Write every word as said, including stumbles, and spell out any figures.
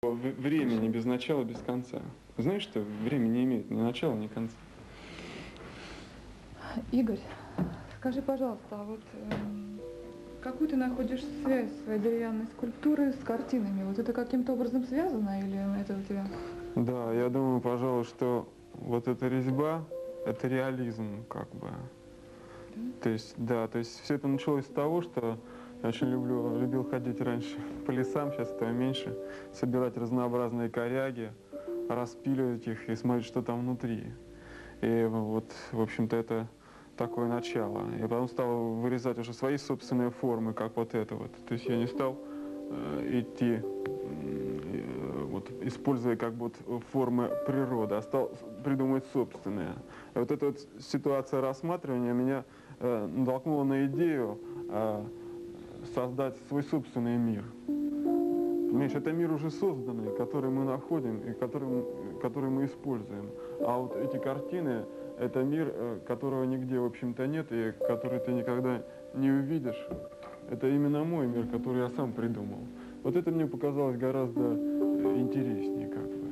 В- Времени без начала, без конца. Знаешь, что время не имеет ни начала, ни конца. Игорь, скажи, пожалуйста, а вот эм, какую ты находишь связь своей деревянной скульптуры с картинами? Вот это каким-то образом связано или это у тебя? Да, я думаю, пожалуй, что вот эта резьба, это реализм, как бы. Да? То есть, да, то есть все это началось с того, что я очень люблю, любил ходить раньше по лесам, сейчас этого меньше, собирать разнообразные коряги, распиливать их и смотреть, что там внутри. И вот, в общем-то, это такое начало. Я потом стал вырезать уже свои собственные формы, как вот это вот. То есть я не стал э, идти, э, вот, используя как бы вот формы природы, а стал придумывать собственные. И вот эта вот ситуация рассматривания меня э, натолкнула на идею э, создать свой собственный мир. Понимаешь, это мир уже созданный, который мы находим и который, который мы используем. А вот эти картины, это мир, э, которого нигде, в общем-то, нет, и который ты никогда не увидишь. Это именно мой мир, который я сам придумал. Вот это мне показалось гораздо э, интереснее как-то.